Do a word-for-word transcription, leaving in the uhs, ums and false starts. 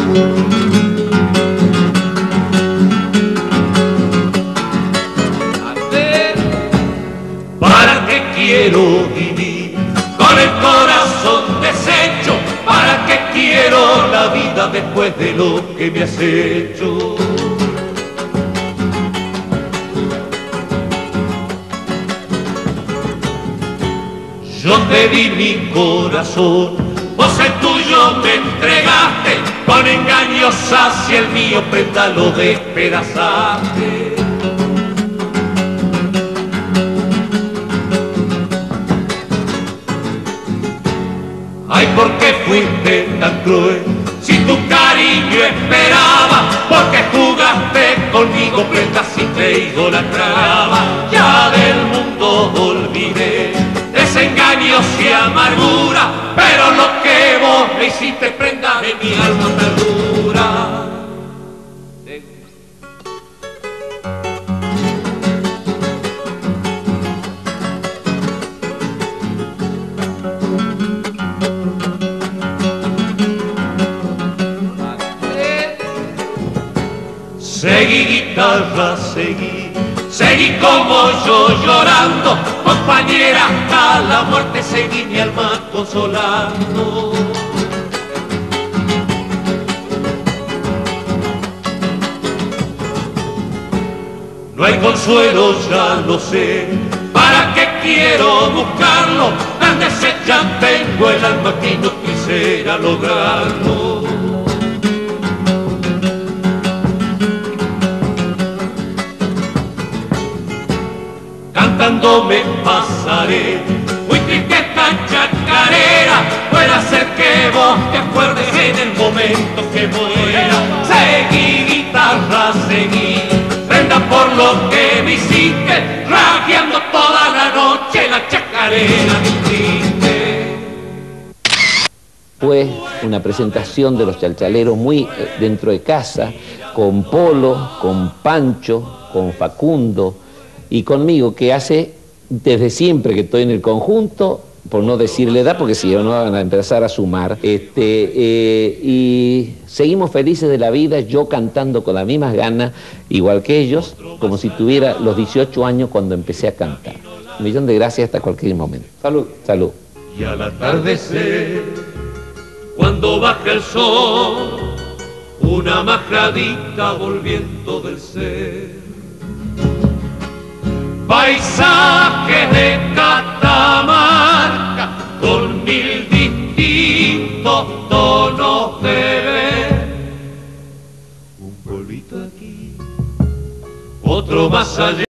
¿Para qué quiero vivir con el corazón deshecho? ¿Para qué quiero la vida después de lo que me has hecho? Yo te di mi corazón, vos el tuyo me entregaste, con engaños hacia el mío prenda lo despedazaste. Ay, ¿por qué fuiste tan cruel? Si tu cariño esperaba, porque jugaste conmigo, prenda si te idolatraba. Ya del mundo olvidé desengaños y amargura, pero lo que vos me hiciste, prenda de mi alma ternura. Seguí guitarra, seguí, seguí como yo llorando, compañera hasta la muerte, seguí mi alma consolando. No hay consuelo, ya lo sé, ¿para qué quiero buscarlo? Tan deshecha tengo el alma que no quisiera lograrlo. Cantando me pasaré, muy triste esta chacarera, puede ser que vos te acuerdes en el momento que muera. Seguí guitarra, seguí, prenda por lo que me hiciste, rabiando toda la noche la chacarera me triste. Fue una presentación de los chalchaleros muy eh, dentro de casa, con Polo, con Pancho, con Facundo y conmigo, que hace desde siempre que estoy en el conjunto, por no decirle edad, porque si no van a empezar a sumar, este, eh, y seguimos felices de la vida, yo cantando con las mismas ganas, igual que ellos, como si tuviera los dieciocho años cuando empecé a cantar. Un millón de gracias hasta cualquier momento. Salud. Salud. Y al atardecer, cuando baja el sol, una majadita volviendo del ser, paisaje de Catamarca con mil distintos tonos de ver. Un pueblito aquí, otro más allá.